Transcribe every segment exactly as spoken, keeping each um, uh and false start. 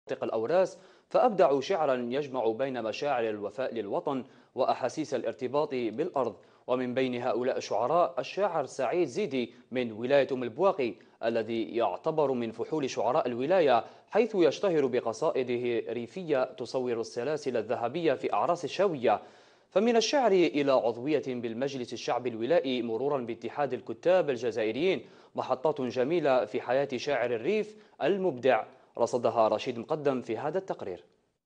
الأوراس، فأبدعوا شعرا يجمع بين مشاعر الوفاء للوطن وأحاسيس الارتباط بالأرض. ومن بين هؤلاء الشعراء الشاعر سعيد زيدي من ولاية أم البواقي، الذي يعتبر من فحول شعراء الولاية، حيث يشتهر بقصائده ريفية تصور السلاسل الذهبية في أعراس الشاوية. فمن الشعر إلى عضوية بالمجلس الشعبي الولائي مرورا باتحاد الكتاب الجزائريين، محطات جميلة في حياة شاعر الريف المبدع، رصدها رشيد مقدم في هذا التقرير.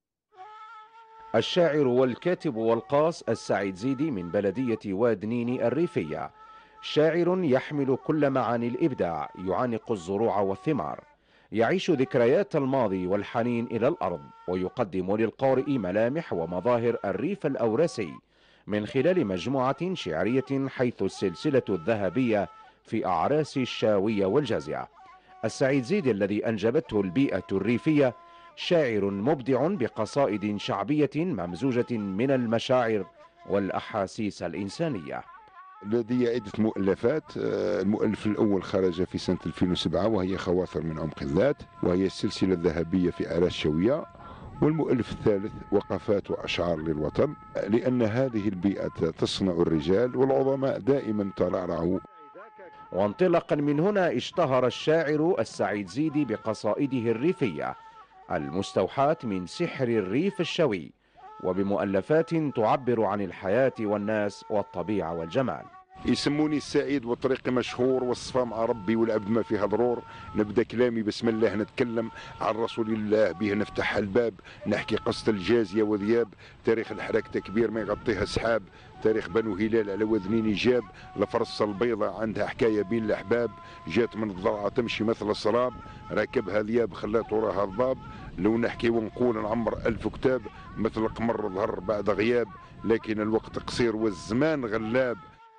الشاعر والكاتب والقاص السعيد زيدي من بلدية واد نيني الريفية، شاعر يحمل كل معاني الإبداع، يعانق الزروع والثمار، يعيش ذكريات الماضي والحنين إلى الأرض، ويقدم للقارئ ملامح ومظاهر الريف الأوراسي من خلال مجموعة شعرية حيث السلسلة الذهبية في أعراس الشاوية والجازعة. السعيد زيدي الذي أنجبته البيئة الريفية شاعر مبدع بقصائد شعبية ممزوجة من المشاعر والأحاسيس الإنسانية. لدي عدة مؤلفات. المؤلف الأول خرج في سنة ألفين وسبعة وهي خواطر من عمق الذات، وهي السلسلة الذهبية في أعراس الشاوية. والمؤلف الثالث وقفات وأشعار للوطن، لأن هذه البيئة تصنع الرجال والعظماء دائما ترعرعوا. وانطلقا من هنا اشتهر الشاعر السعيد زيدي بقصائده الريفية المستوحاة من سحر الريف الشوي، وبمؤلفات تعبر عن الحياة والناس والطبيعة والجمال. يسموني السعيد وطريقي مشهور، والصفا مع ربي والعبد ما فيها ضرور. نبدا كلامي بسم الله، نتكلم عن رسول الله، به نفتح الباب، نحكي قصة الجازية وذياب، تاريخ الحراك كبير ما يغطيها سحاب، تاريخ بنو هلال على وذنين جاب، الفرصة البيضاء عندها حكاية بين الأحباب، جات من الضرعة تمشي مثل السراب، راكبها ذياب خلات وراها ضباب. لو نحكي ونقول نعمر ألف كتاب، مثل القمر ظهر بعد غياب، لكن الوقت قصير والزمان غلاب.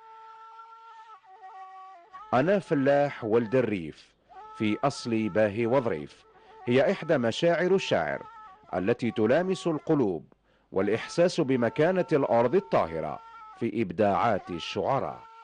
أنا فلاح ولد الريف، في أصلي باهي وظريف، هي إحدى مشاعر الشاعر التي تلامس القلوب، والإحساس بمكانة الأرض الطاهرة في إبداعات الشعراء.